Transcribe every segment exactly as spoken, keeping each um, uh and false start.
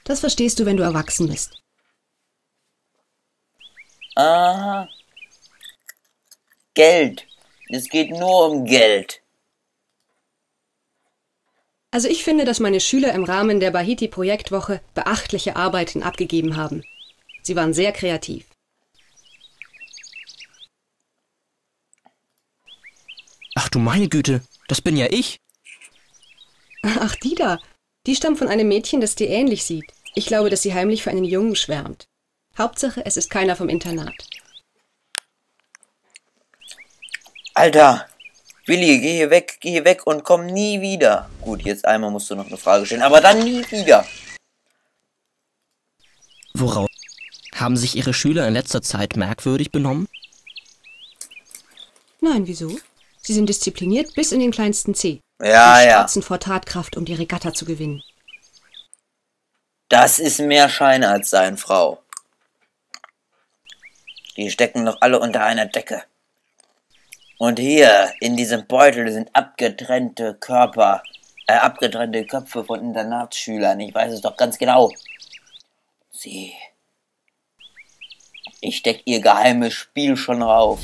Das verstehst du, wenn du erwachsen bist. Aha. Geld. Es geht nur um Geld. Also ich finde, dass meine Schüler im Rahmen der Bahiti-Projektwoche beachtliche Arbeiten abgegeben haben. Sie waren sehr kreativ. Ach du meine Güte, das bin ja ich. Ach, die da. Die stammt von einem Mädchen, das dir ähnlich sieht. Ich glaube, dass sie heimlich für einen Jungen schwärmt. Hauptsache, es ist keiner vom Internat. Alter, Willi, geh hier weg, geh hier weg und komm nie wieder. Gut, jetzt einmal musst du noch eine Frage stellen, aber dann nie wieder. Worauf? Haben sich Ihre Schüler in letzter Zeit merkwürdig benommen? Nein, wieso? Sie sind diszipliniert bis in den kleinsten Zeh. Ja, Sie ja. strotzen vor Tatkraft, um die Regatta zu gewinnen. Das ist mehr Schein als Sein, Frau. Die stecken doch alle unter einer Decke. Und hier, in diesem Beutel, sind abgetrennte Körper, äh, abgetrennte Köpfe von Internatsschülern. Ich weiß es doch ganz genau. Sie... Ich steck ihr geheimes Spiel schon rauf.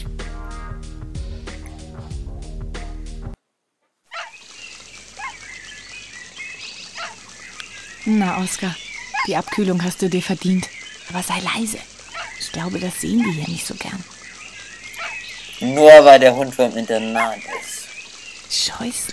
Na, Oskar, die Abkühlung hast du dir verdient. Aber sei leise. Ich glaube, das sehen die hier nicht so gern. Nur weil der Hund vom Internat ist. Scheußlich.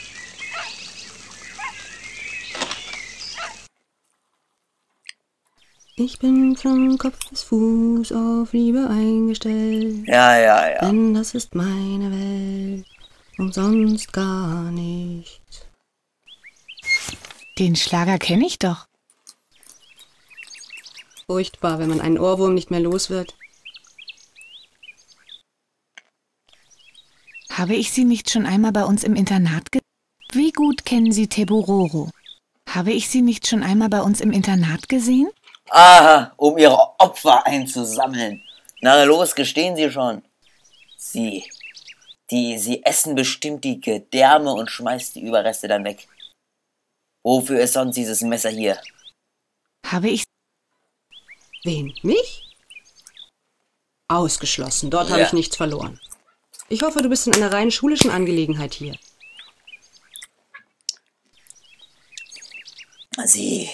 Ich bin von Kopf bis Fuß auf Liebe eingestellt. Ja, ja, ja. Denn das ist meine Welt und sonst gar nichts. Den Schlager kenne ich doch. Furchtbar, wenn man einen Ohrwurm nicht mehr los wird. Habe ich Sie nicht schon einmal bei uns im Internat gesehen? Wie gut kennen Sie Tebororo? Habe ich Sie nicht schon einmal bei uns im Internat gesehen? Aha, um ihre Opfer einzusammeln. Na los, gestehen Sie schon. Sie, die, Sie essen bestimmt die Gedärme und schmeißt die Überreste dann weg. Wofür ist sonst dieses Messer hier? Habe ich... Wen? Mich? Ausgeschlossen, dort Ja. habe ich nichts verloren. Ich hoffe, du bist in einer rein schulischen Angelegenheit hier. Sie...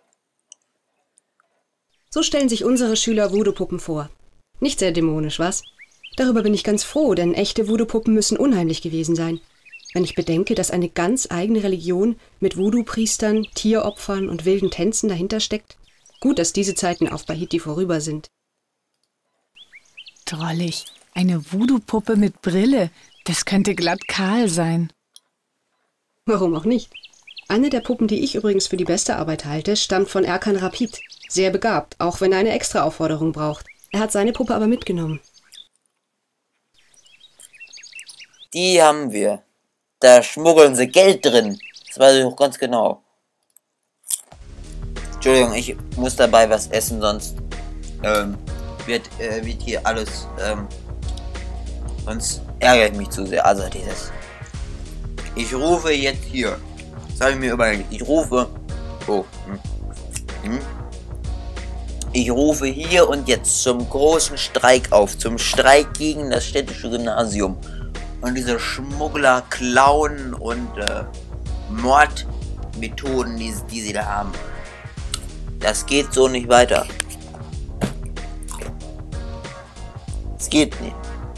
So stellen sich unsere Schüler Voodoo-Puppen vor. Nicht sehr dämonisch, was? Darüber bin ich ganz froh, denn echte Voodoo-Puppen müssen unheimlich gewesen sein. Wenn ich bedenke, dass eine ganz eigene Religion mit Voodoo-Priestern, Tieropfern und wilden Tänzen dahinter steckt. Gut, dass diese Zeiten auf Bahiti vorüber sind. Drollig. Eine Voodoo-Puppe mit Brille. Das könnte glatt Karl sein. Warum auch nicht? Eine der Puppen, die ich übrigens für die beste Arbeit halte, stammt von Erkan Rapid. Sehr begabt, auch wenn er eine Extra-Aufforderung braucht. Er hat seine Puppe aber mitgenommen. Die haben wir. Da schmuggeln sie Geld drin. Das weiß ich auch ganz genau. Entschuldigung, ich muss dabei was essen, sonst ähm, wird, äh, wird hier alles, ähm, sonst ärgere ich mich zu sehr. Also dieses, ich rufe jetzt hier, das habe ich mir überlegt, ich rufe, oh, hm, hm, ich rufe hier und jetzt zum großen Streik auf, zum Streik gegen das städtische Gymnasium. Und diese Schmuggler, Klauen und äh, Mordmethoden, die, die sie da haben. Das geht so nicht weiter. Es geht nicht.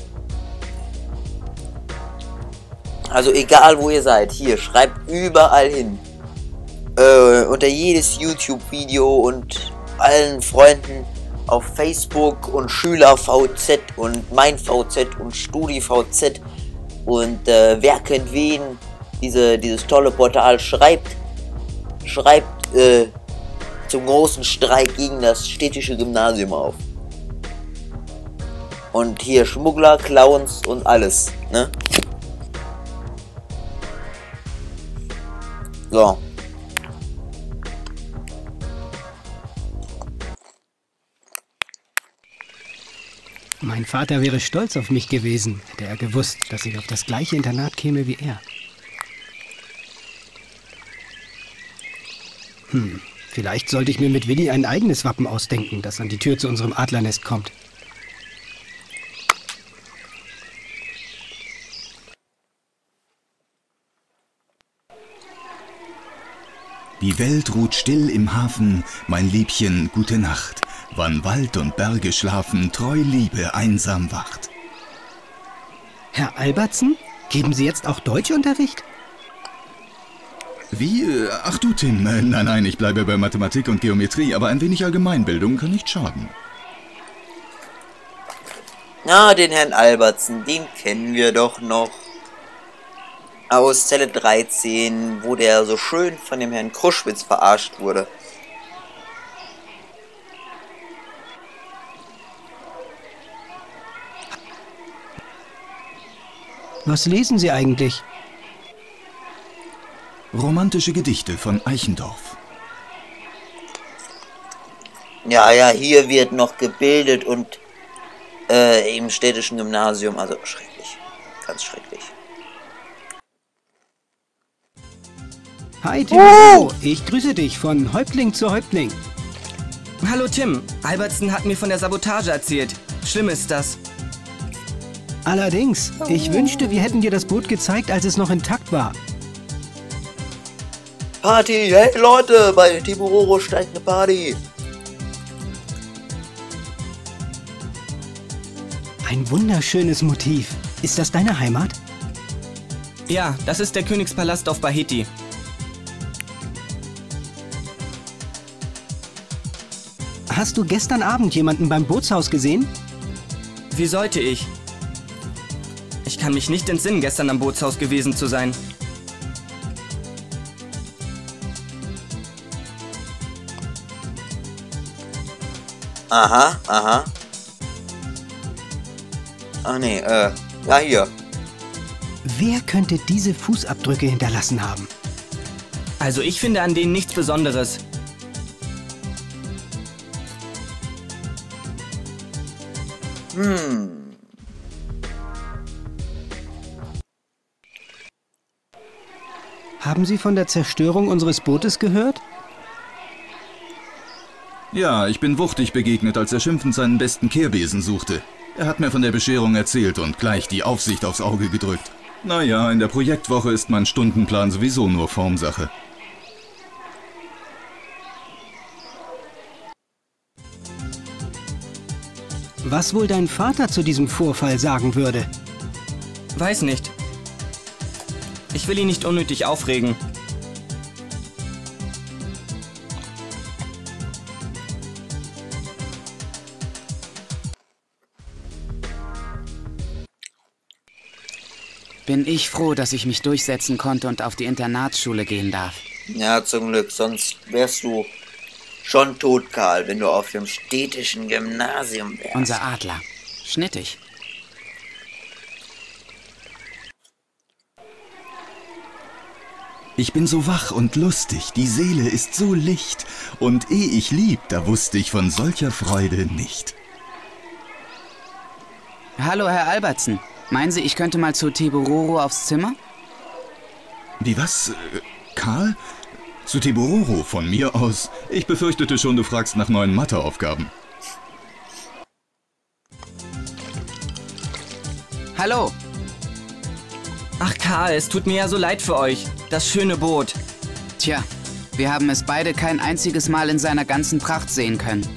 Also egal wo ihr seid, hier, schreibt überall hin. Äh, unter jedes YouTube-Video und allen Freunden auf Facebook und SchülerVZ und MeinVZ und StudiVZ. Und äh, wer kennt wen, diese, dieses tolle Portal, schreibt, schreibt äh, zum großen Streik gegen das städtische Gymnasium auf. Und hier Schmuggler, Clowns und alles, ne? So. Mein Vater wäre stolz auf mich gewesen, hätte er gewusst, dass ich auf das gleiche Internat käme wie er. Hm, Vielleicht sollte ich mir mit Willi ein eigenes Wappen ausdenken, das an die Tür zu unserem Adlernest kommt. Die Welt ruht still im Hafen, mein Liebchen, gute Nacht. Wann Wald und Berge schlafen, treu Liebe einsam wacht. Herr Albertsen, geben Sie jetzt auch Deutschunterricht? Wie? Äh, Ach du, Tim, äh, nein, nein, ich bleibe bei Mathematik und Geometrie, aber ein wenig Allgemeinbildung kann nicht schaden. Na, den Herrn Albertsen, den kennen wir doch noch. Aus Zelle dreizehn, wo der so schön von dem Herrn Kruschwitz verarscht wurde. Was lesen Sie eigentlich? Romantische Gedichte von Eichendorff. Ja, ja, hier wird noch gebildet und äh, im städtischen Gymnasium, also schrecklich. Ganz schrecklich. Hi, Timo. Ich grüße dich von Häuptling zu Häuptling. Hallo Tim, Albertsen hat mir von der Sabotage erzählt. Schlimm ist das. Allerdings, ich wünschte, wir hätten dir das Boot gezeigt, als es noch intakt war. Party, hey Leute, bei Tibororo steigt eine Party. Ein wunderschönes Motiv. Ist das deine Heimat? Ja, das ist der Königspalast auf Bahiti. Hast du gestern Abend jemanden beim Bootshaus gesehen? Wie sollte ich? Ich kann mich nicht entsinnen, gestern am Bootshaus gewesen zu sein. Aha, aha. Ah nee, äh, ja hier. Wer könnte diese Fußabdrücke hinterlassen haben? Also ich finde an denen nichts Besonderes. Hm. Haben Sie von der Zerstörung unseres Bootes gehört? Ja, ich bin wuchtig begegnet, als er schimpfend seinen besten Kehrbesen suchte. Er hat mir von der Bescherung erzählt und gleich die Aufsicht aufs Auge gedrückt. Naja, in der Projektwoche ist mein Stundenplan sowieso nur Formsache. Was wohl dein Vater zu diesem Vorfall sagen würde? Weiß nicht. Ich will ihn nicht unnötig aufregen. Bin ich froh, dass ich mich durchsetzen konnte und auf die Internatsschule gehen darf. Ja, zum Glück, sonst wärst du schon tot, Karl, wenn du auf dem städtischen Gymnasium wärst. Unser Adler. Schnittig. Ich bin so wach und lustig, die Seele ist so licht, und eh ich lieb, da wusste ich von solcher Freude nicht. Hallo, Herr Albertsen. Meinen Sie, ich könnte mal zu Tibororo aufs Zimmer? Wie was? Äh, Karl? Zu Tibororo, von mir aus. Ich befürchtete schon, du fragst nach neuen Matheaufgaben. Hallo. Ach Karl, es tut mir ja so leid für euch. Das schöne Boot. Tja, wir haben es beide kein einziges Mal in seiner ganzen Pracht sehen können.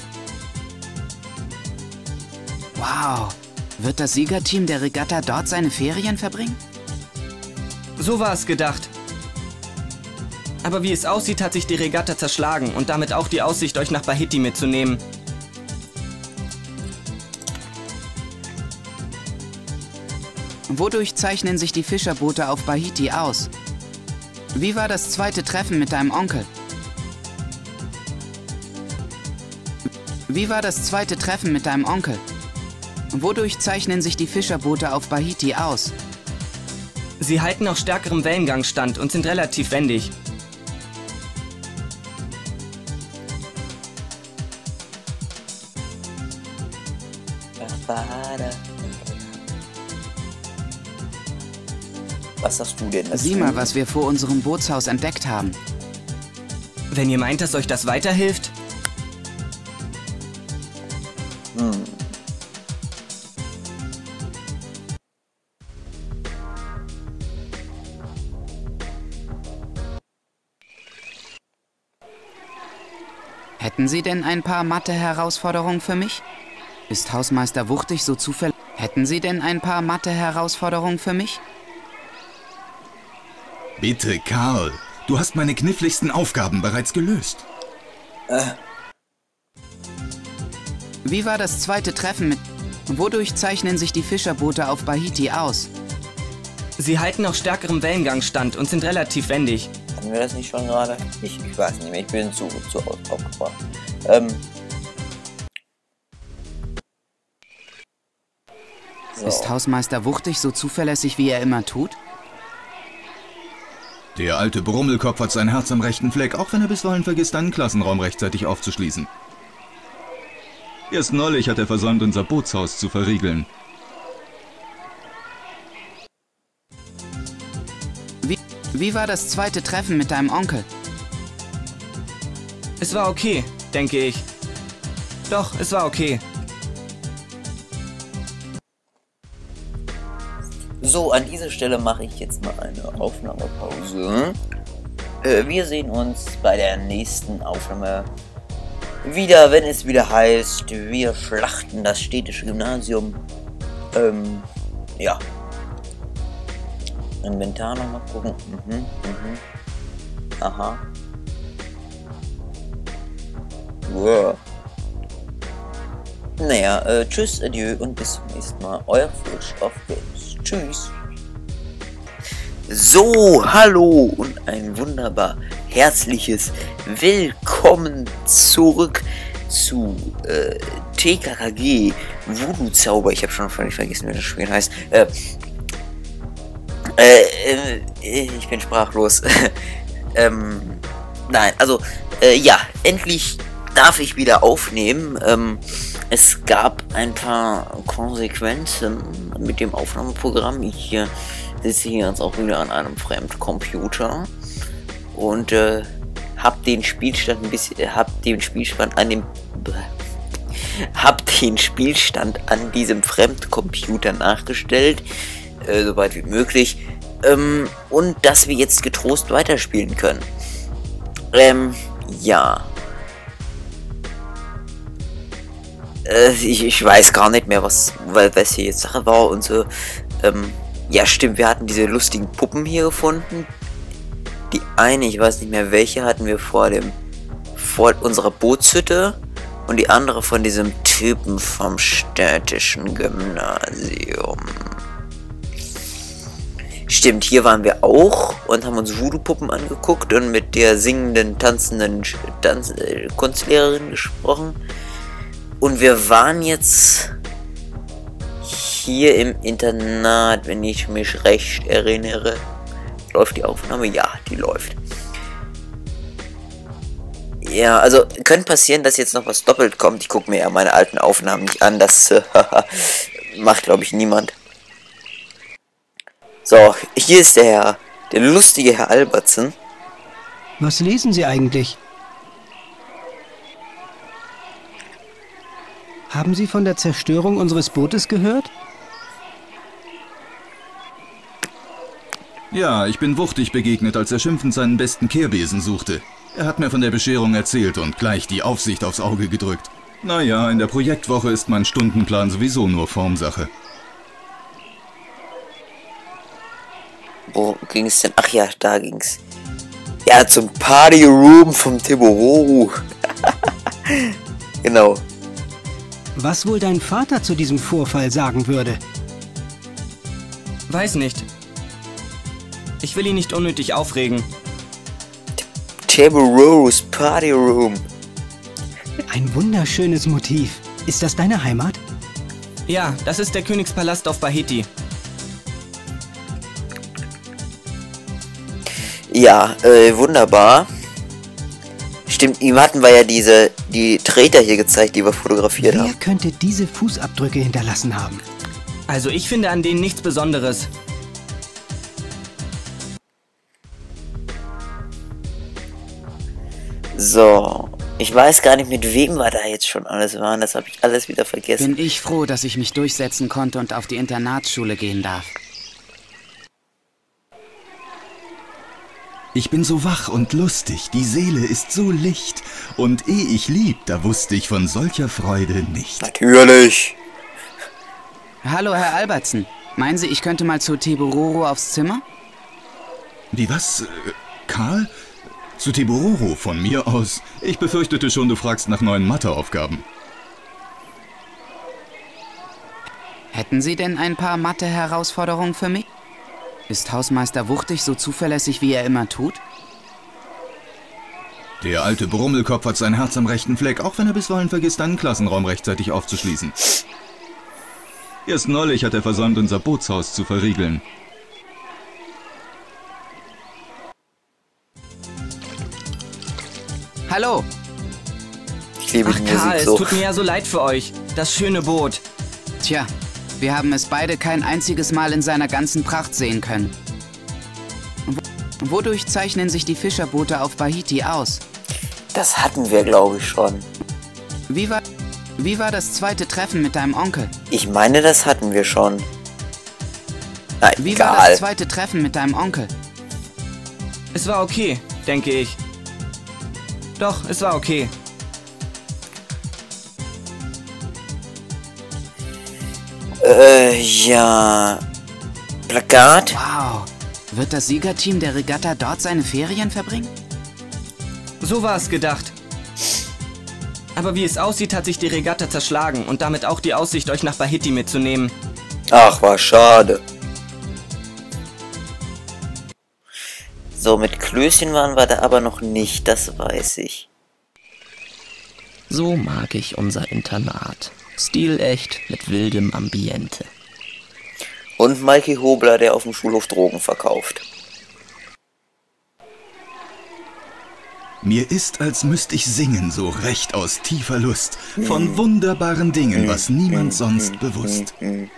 Wow. Wird das Siegerteam der Regatta dort seine Ferien verbringen? So war es gedacht. Aber wie es aussieht, hat sich die Regatta zerschlagen und damit auch die Aussicht, euch nach Bahiti mitzunehmen. Wodurch zeichnen sich die Fischerboote auf Bahiti aus? Wie war das zweite Treffen mit deinem Onkel? Wie war das zweite Treffen mit deinem Onkel? Wodurch zeichnen sich die Fischerboote auf Bahiti aus? Sie halten auf stärkerem Wellengang stand und sind relativ wendig. Was hast du denn dazu? Sieh mal, was wir vor unserem Bootshaus entdeckt haben. Wenn ihr meint, dass euch das weiterhilft? Hm. Hätten Sie denn ein paar Mathe-Herausforderungen für mich? Ist Hausmeister Wuchtig so zufällig? Hätten Sie denn ein paar Mathe-Herausforderungen für mich? Bitte, Karl. Du hast meine kniffligsten Aufgaben bereits gelöst. Äh. Wie war das zweite Treffen mit... Wodurch zeichnen sich die Fischerboote auf Bahiti aus? Sie halten auf stärkerem Wellengang stand und sind relativ wendig. Hatten wir das nicht schon gerade? Ich, ich weiß nicht mehr, ich bin zu, zu aufgebracht. Ähm. So. Ist Hausmeister Wuchtig so zuverlässig, wie er immer tut? Der alte Brummelkopf hat sein Herz am rechten Fleck, auch wenn er bisweilen vergisst, einen Klassenraum rechtzeitig aufzuschließen. Erst neulich hat er versäumt, unser Bootshaus zu verriegeln. Wie, wie war das zweite Treffen mit deinem Onkel? Es war okay, denke ich. Doch, es war okay. So, an dieser Stelle mache ich jetzt mal eine Aufnahmepause. Äh, wir sehen uns bei der nächsten Aufnahme wieder, wenn es wieder heißt, wir schlachten das städtische Gymnasium. Ähm, ja. Inventar nochmal gucken. Mhm, mhm. Aha. Wow. Naja, äh, tschüss, adieu und bis zum nächsten Mal. Euer Fisch auf Games. Tschüss. So, hallo und ein wunderbar herzliches Willkommen zurück zu äh, T K K G Voodoo Zauber. Ich habe schon völlig vergessen, wie das Spiel heißt. Äh, äh, äh, ich bin sprachlos. ähm, nein, also, äh, ja, endlich darf ich wieder aufnehmen. Ähm, es gab ein paar Konsequenzen mit dem Aufnahmeprogramm. Ich äh, sitze hier jetzt auch wieder an einem Fremdcomputer und äh, hab den Spielstand ein bisschen, äh, hab den Spielstand an dem, hab den Spielstand an diesem Fremdcomputer nachgestellt, äh, soweit wie möglich, ähm, und dass wir jetzt getrost weiterspielen können. Ähm, ja. Äh, ich, ich weiß gar nicht mehr, was, weil was hier jetzt Sache war und so. Ähm, ja, stimmt, wir hatten diese lustigen Puppen hier gefunden. Die eine, ich weiß nicht mehr welche, hatten wir vor dem, vor unserer Bootshütte. Und die andere von diesem Typen vom städtischen Gymnasium. Stimmt, hier waren wir auch und haben uns Voodoo-Puppen angeguckt und mit der singenden, tanzenden Tanz äh, Kunstlehrerin gesprochen. Und wir waren jetzt hier im Internat, wenn ich mich recht erinnere. Läuft die Aufnahme? Ja, die läuft. Ja, also könnte passieren, dass jetzt noch was doppelt kommt. Ich gucke mir ja meine alten Aufnahmen nicht an. Das äh, macht, glaube ich, niemand. So, hier ist der Herr, der lustige Herr Albertsen. Was lesen Sie eigentlich? Haben Sie von der Zerstörung unseres Bootes gehört? Ja, ich bin Wuchtig begegnet, als er schimpfend seinen besten Kehrbesen suchte. Er hat mir von der Bescherung erzählt und gleich die Aufsicht aufs Auge gedrückt. Naja, in der Projektwoche ist mein Stundenplan sowieso nur Formsache. Wo ging es denn? Ach ja, da ging's. Ja, zum Party Room vom Tebororu. Genau. Was wohl dein Vater zu diesem Vorfall sagen würde? Weiß nicht. Ich will ihn nicht unnötig aufregen. Tebororu's Party Room. Ein wunderschönes Motiv. Ist das deine Heimat? Ja, das ist der Königspalast auf Bahiti. Ja, äh, wunderbar. Stimmt, ihm hatten wir ja diese, die Treter hier gezeigt, die wir fotografiert Wer haben. Wer könnte diese Fußabdrücke hinterlassen haben? Also ich finde an denen nichts Besonderes. So. Ich weiß gar nicht, mit wem wir da jetzt schon alles waren. Das habe ich alles wieder vergessen. Bin ich froh, dass ich mich durchsetzen konnte und auf die Internatsschule gehen darf. Ich bin so wach und lustig, die Seele ist so licht. Und eh ich lieb, da wusste ich von solcher Freude nicht. Natürlich. Hallo, Herr Albertsen. Meinen Sie, ich könnte mal zu Tebororo aufs Zimmer? Wie was? Äh, Karl? Zu Tebororo von mir aus. Ich befürchtete schon, du fragst nach neuen Matheaufgaben. Hätten Sie denn ein paar Mathe-Herausforderungen für mich? Ist Hausmeister Wuchtig so zuverlässig, wie er immer tut? Der alte Brummelkopf hat sein Herz am rechten Fleck, auch wenn er bisweilen vergisst, einen Klassenraum rechtzeitig aufzuschließen. Erst neulich hat er versäumt, unser Bootshaus zu verriegeln. Hallo! Ich liebe Ach die Karl, Musik es so. tut mir ja so leid für euch. Das schöne Boot. Tja, wir haben es beide kein einziges Mal in seiner ganzen Pracht sehen können. W- Wodurch zeichnen sich die Fischerboote auf Bahiti aus? Das hatten wir, glaube ich, schon. Wie war, wie war das zweite Treffen mit deinem Onkel? Ich meine, das hatten wir schon. Na, Wie war das egal. zweite Treffen mit deinem Onkel? Es war okay, denke ich. Doch, es war okay. Äh, ja. Plakat? Wow. Wird das Siegerteam der Regatta dort seine Ferien verbringen? So war es gedacht. Aber wie es aussieht, hat sich die Regatta zerschlagen und damit auch die Aussicht, euch nach Bahiti mitzunehmen. Ach, war schade. So, mit Klößchen waren wir da aber noch nicht, das weiß ich. So mag ich unser Internat. Stilecht mit wildem Ambiente. Und Mikey Hobler, der auf dem Schulhof Drogen verkauft. Mir ist, als müsste ich singen, so recht aus tiefer Lust, von wunderbaren Dingen, was niemand sonst bewusst.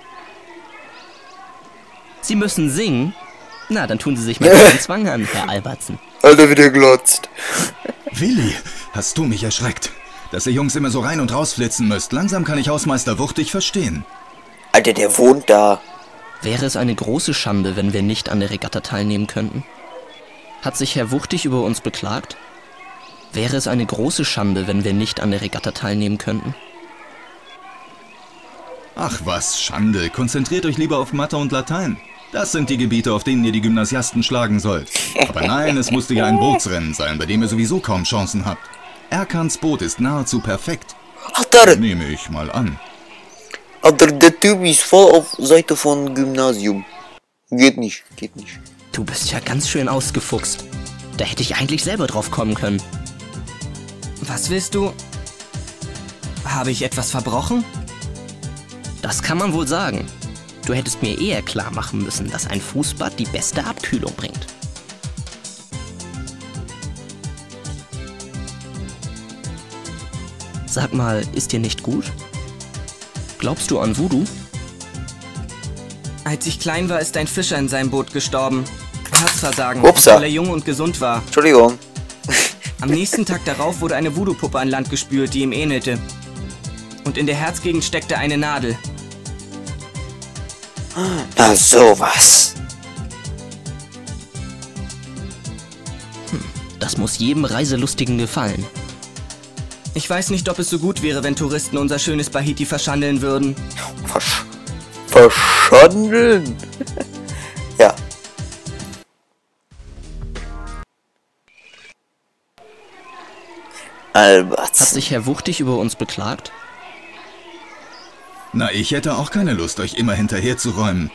Sie müssen singen? Na, dann tun Sie sich mal den Zwang an, Herr Albertsen. Alter, wie der glotzt. Willi, hast du mich erschreckt? Dass ihr Jungs immer so rein und rausflitzen müsst, langsam kann ich Hausmeister Wuchtig verstehen. Alter, der wohnt da. Wäre es eine große Schande, wenn wir nicht an der Regatta teilnehmen könnten? Hat sich Herr Wuchtig über uns beklagt? Wäre es eine große Schande, wenn wir nicht an der Regatta teilnehmen könnten? Ach was, Schande. Konzentriert euch lieber auf Mathe und Latein. Das sind die Gebiete, auf denen ihr die Gymnasiasten schlagen sollt. Aber nein, es musste ja ein Bootsrennen sein, bei dem ihr sowieso kaum Chancen habt. Erkans Boot ist nahezu perfekt. Alter, Nehme ich mal an. Alter, der Typ ist voll auf Seite von Gymnasium. Geht nicht, geht nicht. Du bist ja ganz schön ausgefuchst. Da hätte ich eigentlich selber drauf kommen können. Was willst du? Habe ich etwas verbrochen? Das kann man wohl sagen. Du hättest mir eher klar machen müssen, dass ein Fußbad die beste Abkühlung bringt. Sag mal, ist dir nicht gut? Glaubst du an Voodoo? Als ich klein war, ist ein Fischer in seinem Boot gestorben. Herzversagen, Upsa. weil er jung und gesund war. Entschuldigung. Am nächsten Tag darauf wurde eine Voodoo-Puppe an Land gespült, die ihm ähnelte. Und in der Herzgegend steckte eine Nadel. Na sowas. Das muss jedem Reiselustigen gefallen. Ich weiß nicht, ob es so gut wäre, wenn Touristen unser schönes Bahiti verschandeln würden. Versch verschandeln? Ja. Albertsen. Hat sich Herr Wuchtig über uns beklagt? Na, ich hätte auch keine Lust, euch immer hinterherzuräumen.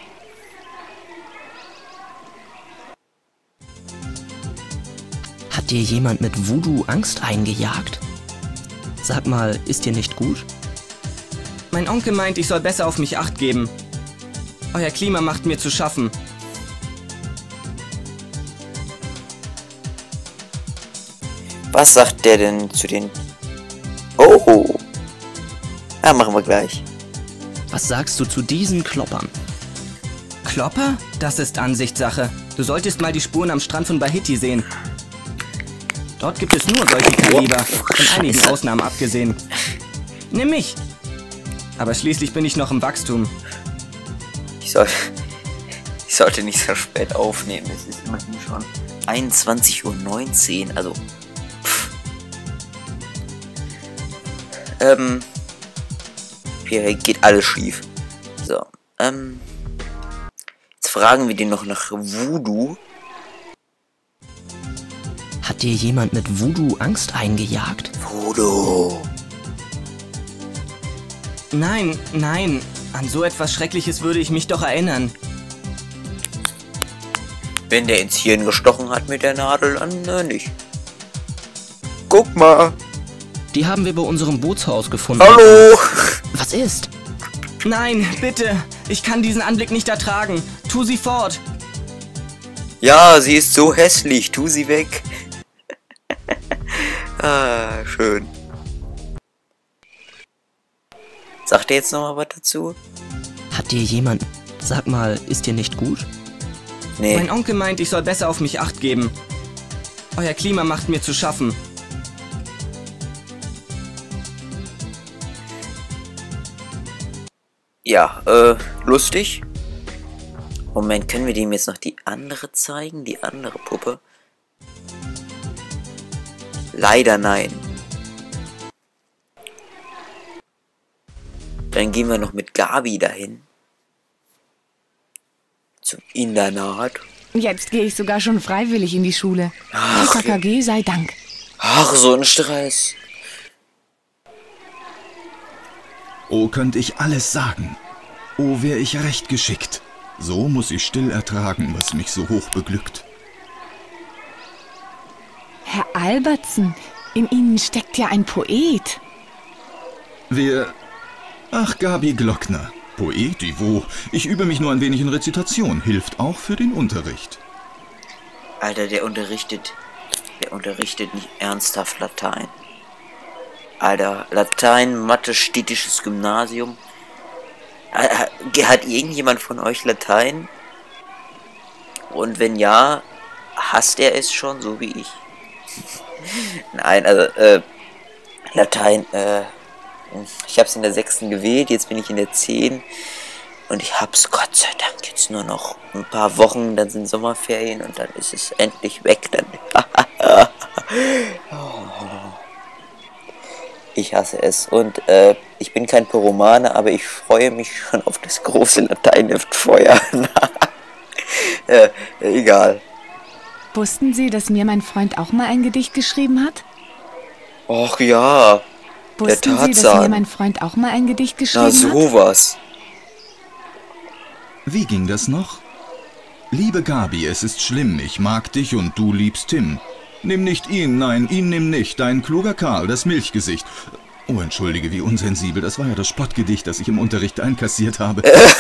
Hat dir jemand mit Voodoo Angst eingejagt? Sag mal, ist dir nicht gut? Mein Onkel meint, ich soll besser auf mich Acht geben. Euer Klima macht mir zu schaffen. Was sagt der denn zu den... Oh. Ja, machen wir gleich. Was sagst du zu diesen Kloppern? Klopper? Das ist Ansichtssache. Du solltest mal die Spuren am Strand von Bahiti sehen. Dort gibt es nur solche Kaliber, von einigen Ausnahmen abgesehen. Nimm mich! Aber schließlich bin ich noch im Wachstum. Ich, soll, ich sollte nicht so spät aufnehmen. Es ist immerhin schon einundzwanzig Uhr neunzehn. Also. Pff. Ähm. Hier geht alles schief. So. Ähm. Jetzt fragen wir den noch nach Voodoo. Hat dir jemand mit Voodoo Angst eingejagt? Voodoo. Nein, nein. An so etwas Schreckliches würde ich mich doch erinnern. Wenn der ins Hirn gestochen hat mit der Nadel, dann äh, nicht. Guck mal. Die haben wir bei unserem Bootshaus gefunden. Hallo. Was ist? Nein, bitte. Ich kann diesen Anblick nicht ertragen. Tu sie fort. Ja, sie ist so hässlich. Tu sie weg. Ah, schön. Sagt er jetzt noch mal was dazu? Hat dir jemand... Sag mal, ist dir nicht gut? Nee. Mein Onkel meint, ich soll besser auf mich Acht geben. Euer Klima macht mir zu schaffen. Ja, äh, lustig. Moment, können wir dem jetzt noch die andere zeigen? Die andere Puppe? Leider nein. Dann gehen wir noch mit Gabi dahin. Zum Internat. Jetzt gehe ich sogar schon freiwillig in die Schule. Ach, K K G sei Dank. Ach, so ein Stress. Oh, könnte ich alles sagen. Oh, wär ich recht geschickt. So muss ich still ertragen, was mich so hoch beglückt. Herr Albertsen, in Ihnen steckt ja ein Poet. Wer... Ach, Gabi Glockner. Poet, wo? Ich übe mich nur ein wenig in Rezitation. Hilft auch für den Unterricht. Alter, der unterrichtet... Der unterrichtet nicht ernsthaft Latein. Alter, Latein, Mathe, städtisches Gymnasium. Hat irgendjemand von euch Latein? Und wenn ja, hasst er es schon, so wie ich? Nein, also, äh, Latein, äh, ich hab's in der sechsten gewählt, jetzt bin ich in der zehn. Und ich hab's Gott sei Dank jetzt nur noch ein paar Wochen, dann sind Sommerferien und dann ist es endlich weg. Dann. Ich hasse es. Und äh, ich bin kein Pyromane, aber ich freue mich schon auf das große Lateinheftfeuer. äh, egal. Wussten Sie, dass mir mein Freund auch mal ein Gedicht geschrieben hat? Och ja. Wussten Der Sie, dass Tarzan. mir mein Freund auch mal ein Gedicht geschrieben Na hat? sowas. Wie ging das noch? Liebe Gabi, es ist schlimm, ich mag dich und du liebst Tim. Nimm nicht ihn, nein, ihn nimm nicht, dein kluger Karl, das Milchgesicht. Oh, entschuldige, wie unsensibel, das war ja das Spottgedicht, das ich im Unterricht einkassiert habe.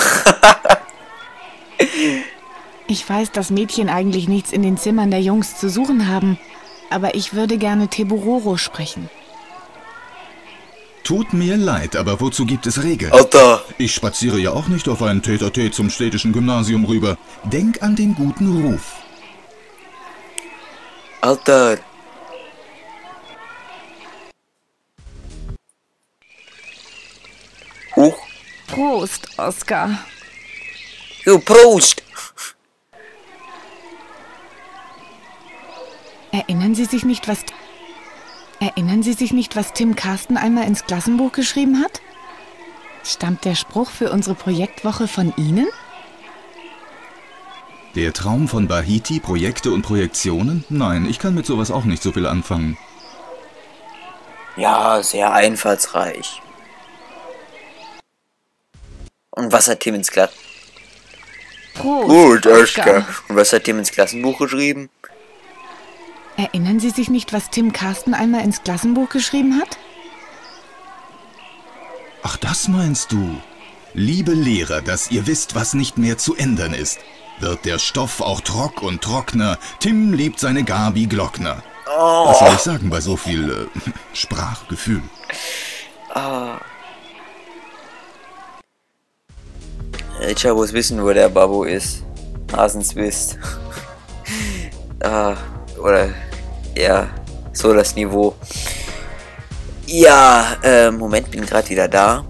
Ich weiß, dass Mädchen eigentlich nichts in den Zimmern der Jungs zu suchen haben, aber ich würde gerne Tebororo sprechen. Tut mir leid, aber wozu gibt es Regeln? Alter. Ich spaziere ja auch nicht auf einen Tete-a-Tete zum städtischen Gymnasium rüber. Denk an den guten Ruf. Alter. Huch. Prost, Oskar. Jo, Prost. Erinnern Sie sich nicht, was... Erinnern Sie sich nicht, was Tim Karsten einmal ins Klassenbuch geschrieben hat? Stammt der Spruch für unsere Projektwoche von Ihnen? Der Traum von Bahiti, Projekte und Projektionen? Nein, ich kann mit sowas auch nicht so viel anfangen. Ja, sehr einfallsreich. Und was hat Tim ins Klass... Prost, Gut, Oskar. Und was hat Tim ins Klassenbuch geschrieben? Erinnern Sie sich nicht, was Tim Karsten einmal ins Klassenbuch geschrieben hat? Ach, das meinst du? Liebe Lehrer, dass ihr wisst, was nicht mehr zu ändern ist. Wird der Stoff auch trock und trockener, Tim liebt seine Gabi Glockner. Oh. Was soll ich sagen bei so viel äh, Sprachgefühl? Ah. Ich muss wissen, wo der Babbo ist. Hasenswist. ah, oder, ja, So das Niveau. Ja, äh, Moment, bin gerade wieder da.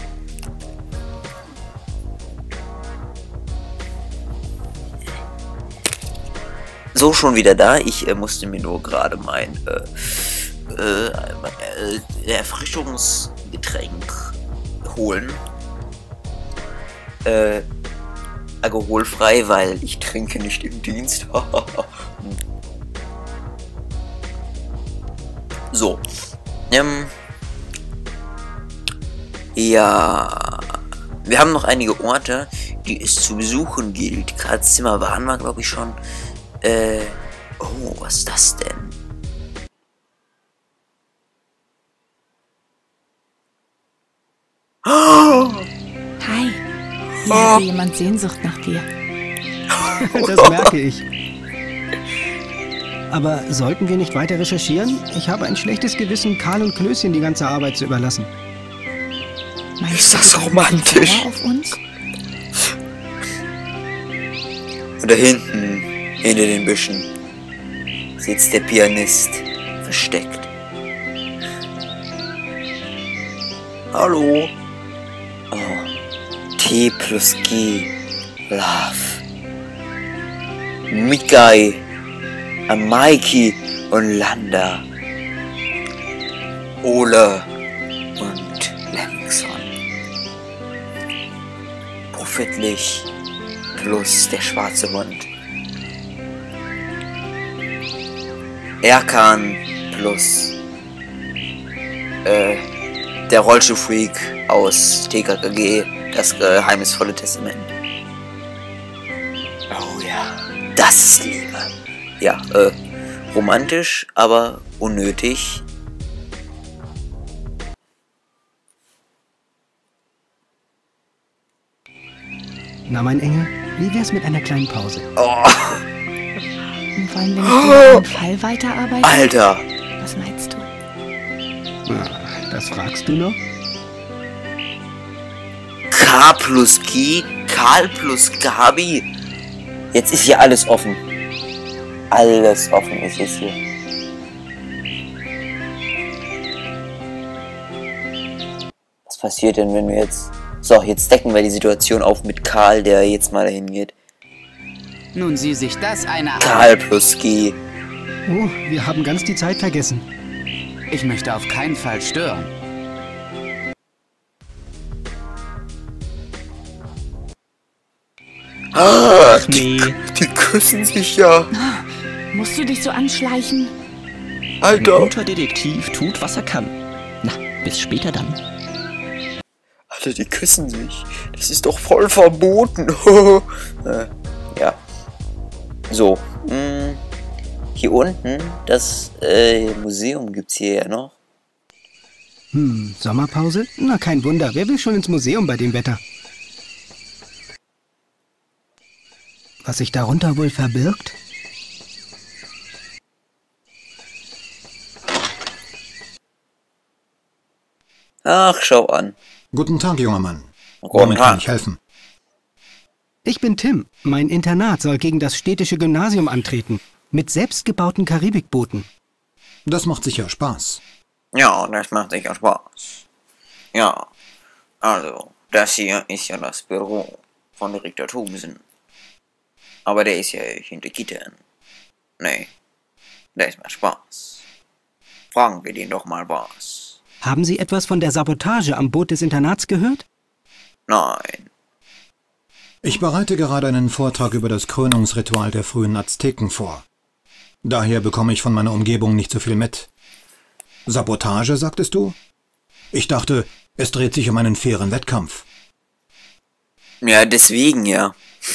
So, schon wieder da. Ich äh, musste mir nur gerade mein äh, äh, äh, Erfrischungsgetränk holen. Äh, alkoholfrei, weil ich trinke nicht im Dienst. So. Ähm, ja. Wir haben noch einige Orte, die es zu besuchen gilt. Karlszimmer waren wir, glaube ich, schon. Äh. Oh, was ist das denn? Hi. Hier hatte jemand Sehnsucht nach dir. Das merke ich. Aber sollten wir nicht weiter recherchieren? Ich habe ein schlechtes Gewissen, Karl und Klößchen die ganze Arbeit zu überlassen. Meinst Ist du, das sie sind romantisch? sauer auf uns? Und da hinten, hinter den Büschen, sitzt der Pianist versteckt. Hallo? Oh, T plus G, Love. Mikai, Maiki und Landa. Ole und Lemingson. Profitlich plus der schwarze Hund. Erkan plus äh, der Rollstuhlfreak aus T K K G, das geheimnisvolle Testament. Oh ja, das ist Liebe. Ja, äh, romantisch, aber unnötig. Na, mein Engel, wie wär's mit einer kleinen Pause? Oh, Und wollen wir nicht über einen Fall weiterarbeiten? Alter. Was meinst du? Na, das fragst du noch? K plus G, Karl plus Gabi. Jetzt ist hier alles offen. Alles offen ist jetzt hier. Was passiert denn, wenn wir jetzt... So, jetzt decken wir die Situation auf mit Karl, der jetzt mal dahin geht. Nun sieh sich das einer an. Karl plus G. Oh, wir haben ganz die Zeit vergessen. Ich möchte auf keinen Fall stören. Ah, Nee. die, die küssen sich ja. Musst du dich so anschleichen? Ein Alter. guter Detektiv tut, was er kann. Na, bis später dann. Alter, die küssen sich. Das ist doch voll verboten. äh, ja. So. Mh, hier unten, das äh, Museum gibt's hier ja noch. Hm, Sommerpause? Na, kein Wunder. Wer will schon ins Museum bei dem Wetter? Was sich darunter wohl verbirgt? Ach, schau an. Guten Tag, junger Mann. Guten Womit kann Tag. ich helfen? Ich bin Tim. Mein Internat soll gegen das städtische Gymnasium antreten. Mit selbstgebauten Karibikbooten. Das macht sicher Spaß. Ja, das macht sicher Spaß. Ja. Also, das hier ist ja das Büro von Direktor Thomsen. Aber der ist ja hinter Gittern. Nee. Der ist mal Spaß. Fragen wir den doch mal was. Haben Sie etwas von der Sabotage am Boot des Internats gehört? Nein. Ich bereite gerade einen Vortrag über das Krönungsritual der frühen Azteken vor. Daher bekomme ich von meiner Umgebung nicht so viel mit. Sabotage, sagtest du? Ich dachte, es dreht sich um einen fairen Wettkampf. Ja, deswegen ja.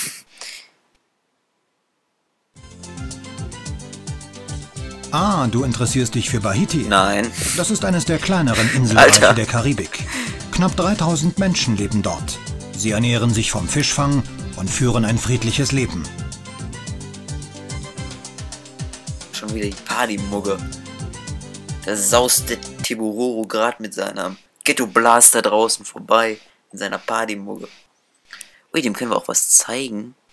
Ah, du interessierst dich für Bahiti? Nein. Das ist eines der kleineren Inselreiche Alter. der Karibik. Knapp dreitausend Menschen leben dort. Sie ernähren sich vom Fischfang und führen ein friedliches Leben. Schon wieder die Partymugge. Da saust der Tiburoro gerade mit seinem Ghetto-Blaster draußen vorbei. In seiner Partymugge. Ui, dem können wir auch was zeigen.